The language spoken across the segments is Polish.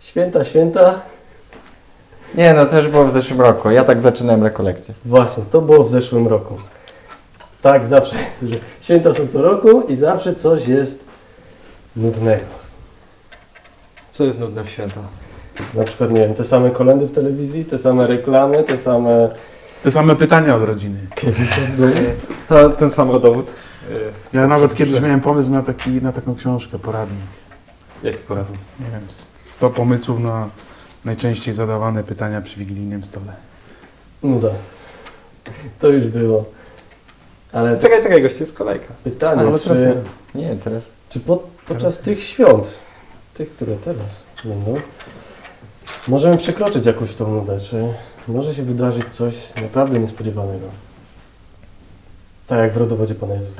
Święta. Nie, no to już było w zeszłym roku. Ja tak zaczynałem rekolekcję. Właśnie, to było w zeszłym roku. Tak, zawsze. Święta są co roku i zawsze coś jest nudnego. Co jest nudne w święta? Na przykład, nie wiem, te same kolędy w telewizji, te same reklamy, te same pytania od rodziny. Ten sam rodowód. Ja nawet kiedyś miałem pomysł na taką książkę, poradnik. Jaki poradnik? Nie wiem, 100 pomysłów na najczęściej zadawane pytania przy wigilijnym stole. Nuda. To już było. Ale Czekaj, gościu, jest kolejka. pytanie, Ale teraz ja. Nie, teraz... czy podczas tych świąt, tych, które teraz będą, możemy przekroczyć jakąś tą nudę, czy może się wydarzyć coś naprawdę niespodziewanego? Tak jak w rodowodzie Pana Jezusa.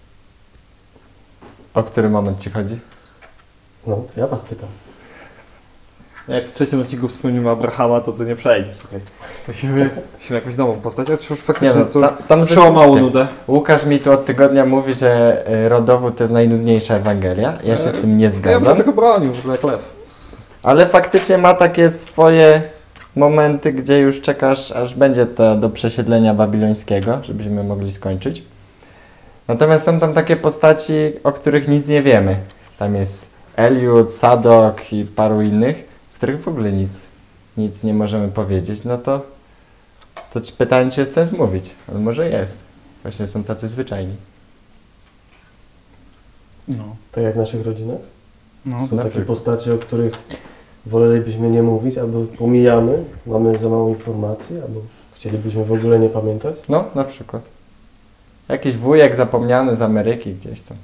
O który moment Ci chodzi? No, to ja Was pytam. Jak w trzecim odcinku wspomnimy Abrahama, to nie przejdzie, słuchaj. Musimy jakąś nową postać, a czy już faktycznie tam przełamało rzeczywiście. nudę. Łukasz mi tu od tygodnia mówi, że rodowód to jest najnudniejsza Ewangelia. Ja się z tym nie Ja bym zgadzam. tego bronił, w ogóle jak lew. Ale faktycznie ma takie swoje momenty, gdzie już czekasz, aż będzie to do przesiedlenia babilońskiego, żebyśmy mogli skończyć. Natomiast są tam takie postaci, o których nic nie wiemy. Tam jest Eliud, Sadok i paru innych, o których w ogóle nic nie możemy powiedzieć. No to pytanie, czy jest sens mówić? Ale może jest. Właśnie są tacy zwyczajni. No, Tak jak w naszych rodzinach? no, Są na takie przykład. postacie, o których wolelibyśmy nie mówić, albo pomijamy, mamy za mało informacji, albo chcielibyśmy w ogóle nie pamiętać. No, na przykład. Jakiś wujek zapomniany z Ameryki gdzieś tam.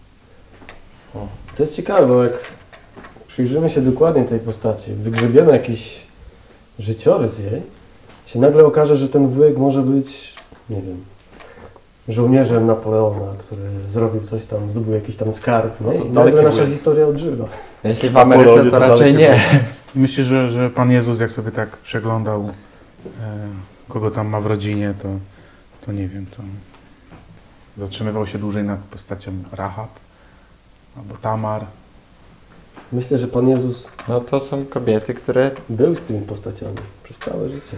To jest ciekawe, bo jak przyjrzymy się dokładnie tej postaci, wygrzebiemy jakiś życiorys jej, się nagle okaże, że ten wujek może być, nie wiem, żołnierzem Napoleona, który zrobił coś tam, zdobył jakiś tam skarb, No nie? to I daleki nagle nasza wujek. historia odżywa. Jeśli w Ameryce, to raczej nie. Myślę, że Pan Jezus, jak sobie tak przeglądał, kogo tam ma w rodzinie, to nie wiem, to zatrzymywał się dłużej nad postacią Rahab albo Tamar. Myślę, że Pan Jezus No to są kobiety, które był z tymi postaciami przez całe życie.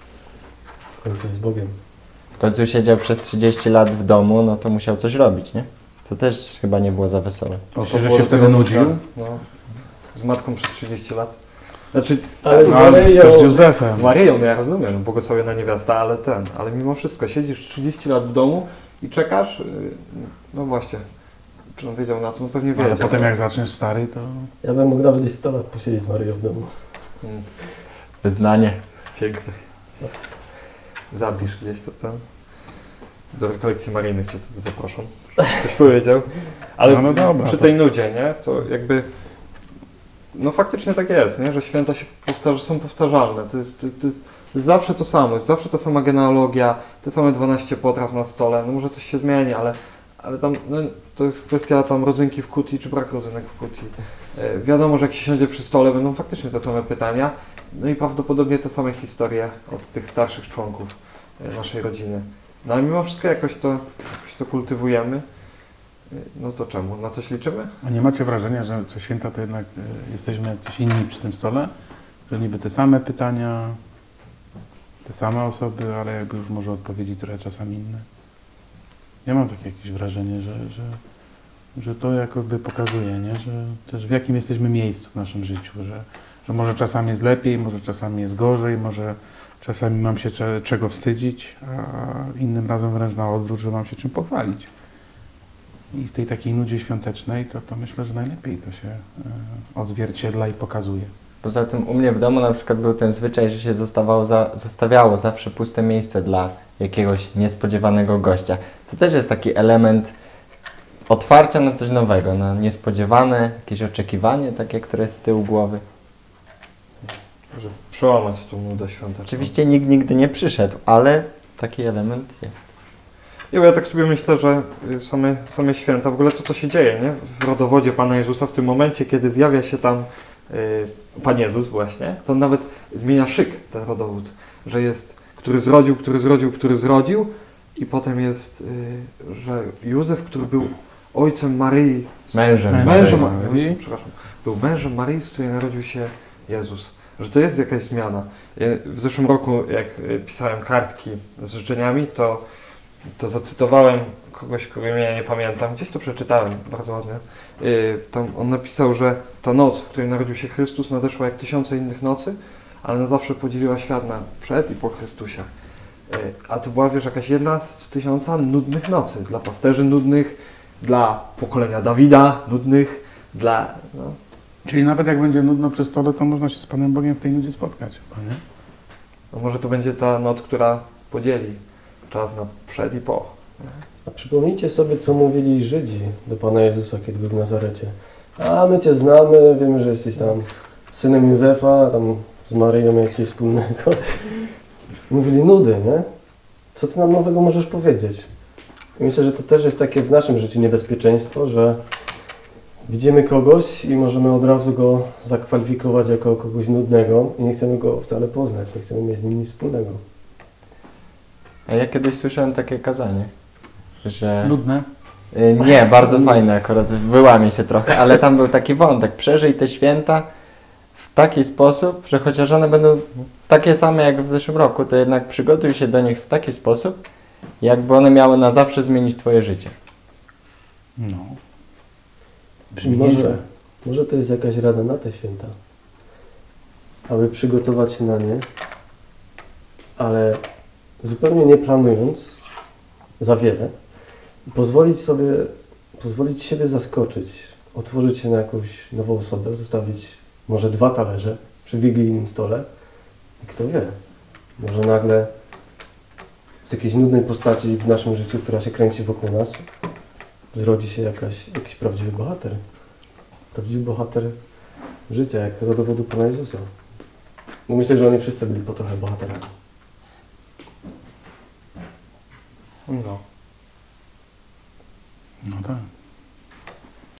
W końcu jest Bogiem. w końcu siedział przez 30 lat w domu, no to musiał coś robić, nie? To też chyba nie było za wesołe. Myślę, że się wtedy nudził. No, z matką przez 30 lat. Znaczy, Ale z No, ale Maryją, też z Józefem. z Maryją, no ja rozumiem, błogosławiona niewiasta, ale mimo wszystko siedzisz 30 lat w domu i czekasz, no właśnie, czy on wiedział na co? No pewnie wiedział. Ale potem jak zaczniesz stary, to... ja bym mógł nawet i 100 lat posiedzieć z Maryją w domu. Wyznanie. Piękny. Zapisz gdzieś to tam. Do rekolekcji maryjnych cię wtedy zapraszam. Coś powiedział. Ale No dobra, przy to- tej nudzie, nie? To jakby... No faktycznie tak jest, nie? Że święta się są powtarzalne. To jest zawsze to samo. Jest zawsze ta sama genealogia, te same 12 potraw na stole. No może coś się zmieni, ale tam no, to jest kwestia tam rodzynki w kuti, czy brak rodzynek w kuti. Wiadomo, że jak się siądzie przy stole, będą faktycznie te same pytania. No i prawdopodobnie te same historie od tych starszych członków naszej rodziny. No ale mimo wszystko jakoś to kultywujemy. No to czemu? Na coś liczymy? A nie macie wrażenia, że co święta to jednak jesteśmy coś inni przy tym stole? Że niby te same pytania, te same osoby, ale jakby już może odpowiedzi trochę czasami inne? Ja mam takie jakieś wrażenie, że to jakoby pokazuje, nie? Że też w jakim jesteśmy miejscu w naszym życiu, że może czasami jest lepiej, może czasami jest gorzej, może czasami mam się czego wstydzić, a innym razem wręcz na odwrót, że mam się czym pochwalić. I w tej takiej nudzie świątecznej to myślę, że najlepiej to się odzwierciedla i pokazuje. Poza tym u mnie w domu na przykład był ten zwyczaj, że się zostawiało zawsze puste miejsce dla jakiegoś niespodziewanego gościa. To też jest taki element otwarcia na coś nowego, na niespodziewane, jakieś oczekiwanie takie, które jest z tyłu głowy. Żeby przełamać tą nudę świąteczną. Oczywiście nikt nigdy nie przyszedł, ale taki element jest. Ja tak sobie myślę, że same święta, w ogóle to co się dzieje, nie? W rodowodzie Pana Jezusa, w tym momencie, kiedy zjawia się tam Pan Jezus właśnie, to on nawet zmienia szyk, ten rodowód, że jest, który zrodził i potem jest, że Józef, który był ojcem Maryi, Mężem Mężem Maryi. przepraszam, był mężem Maryi, z której narodził się Jezus, że to jest jakaś zmiana. W zeszłym roku, jak pisałem kartki z życzeniami, to zacytowałem kogoś, kogo imienia nie pamiętam, gdzieś to przeczytałem, bardzo ładnie. Tam on napisał, że ta noc, w której narodził się Chrystus, nadeszła jak tysiące innych nocy, ale na zawsze podzieliła świat na przed i po Chrystusie. A to była, wiesz, jakaś jedna z tysiąca nudnych nocy. Dla pasterzy nudnych, dla pokolenia Dawida nudnych, dla... No. Czyli nawet jak będzie nudno przy stole, to można się z Panem Bogiem w tej nudzie spotkać, chyba, nie? No może to będzie ta noc, która podzieli czas na przed i po. A przypomnijcie sobie, co mówili Żydzi do Pana Jezusa, kiedy był w Nazarecie. A my Cię znamy, wiemy, że jesteś tam synem Józefa, tam z Maryją miałeś coś wspólnego. Mówili nudy, nie? Co Ty nam nowego możesz powiedzieć? I myślę, że to też jest takie w naszym życiu niebezpieczeństwo, że widzimy kogoś i możemy od razu go zakwalifikować jako kogoś nudnego i nie chcemy go wcale poznać, nie chcemy mieć z nim nic wspólnego. A ja kiedyś słyszałem takie kazanie, że... Nudne. Nie, bardzo fajne akurat, wyłamie się trochę, ale tam był taki wątek, przeżyj te święta w taki sposób, że chociaż one będą takie same jak w zeszłym roku, to jednak przygotuj się do nich w taki sposób, jakby one miały na zawsze zmienić Twoje życie. No. Brzmi nieźle. Może to jest jakaś rada na te święta, aby przygotować się na nie, ale zupełnie nie planując za wiele i pozwolić siebie zaskoczyć, otworzyć się na jakąś nową osobę, zostawić może 2 talerze przy wigilijnym stole i kto wie, może nagle z jakiejś nudnej postaci w naszym życiu, która się kręci wokół nas, zrodzi się jakiś prawdziwy bohater. Prawdziwy bohater życia, jak rodowodu Pana Jezusa. Bo myślę, że oni wszyscy byli po trochę bohaterami. No. No tak.